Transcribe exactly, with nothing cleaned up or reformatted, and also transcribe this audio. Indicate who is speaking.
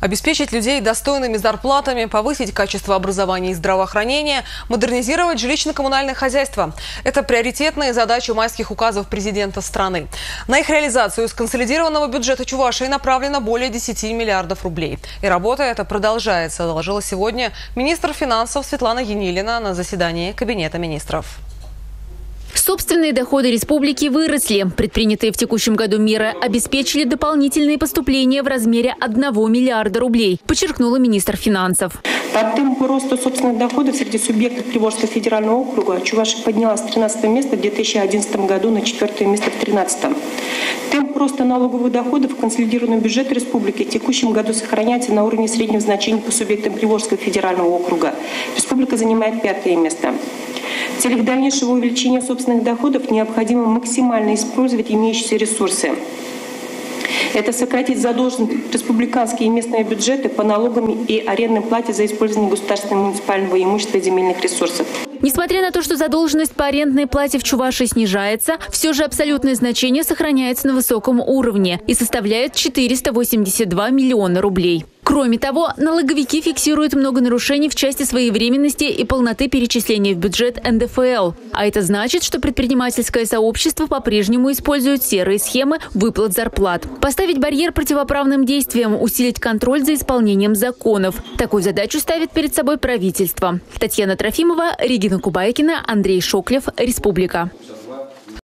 Speaker 1: Обеспечить людей достойными зарплатами, повысить качество образования и здравоохранения, модернизировать жилищно-коммунальное хозяйство – это приоритетные задачи майских указов президента страны. На их реализацию из консолидированного бюджета Чувашии направлено более десяти миллиардов рублей. И работа эта продолжается, доложила сегодня министр финансов Светлана Енилина на заседании Кабинета министров.
Speaker 2: Собственные доходы республики выросли. Предпринятые в текущем году меры обеспечили дополнительные поступления в размере одного миллиарда рублей, подчеркнула министр финансов.
Speaker 3: По темпу роста собственных доходов среди субъектов Приволжского федерального округа Чувашия поднялась с тринадцатого места в две тысячи одиннадцатом году на четвертое место в две тысячи тринадцатом. Темп роста налоговых доходов в консолидированном бюджете республики в текущем году сохраняется на уровне среднего значения по субъектам Приволжского федерального округа. Республика занимает пятое место. В целях дальнейшего увеличения собственных доходов необходимо максимально использовать имеющиеся ресурсы. Это сократить задолженность республиканские и местные бюджеты по налогам и арендной плате за использование государственного и муниципального имущества и земельных ресурсов.
Speaker 2: Несмотря на то, что задолженность по арендной плате в Чувашии снижается, все же абсолютное значение сохраняется на высоком уровне и составляет четыреста восемьдесят два миллиона рублей. Кроме того, налоговики фиксируют много нарушений в части своевременности и полноты перечисления в бюджет эн дэ эф эл. А это значит, что предпринимательское сообщество по-прежнему использует серые схемы выплат зарплат. Поставить барьер противоправным действиям, усилить контроль за исполнением законов. Такую задачу ставит перед собой правительство. Татьяна Трофимова, Регина Кубайкина, Андрей Шоклев, Республика.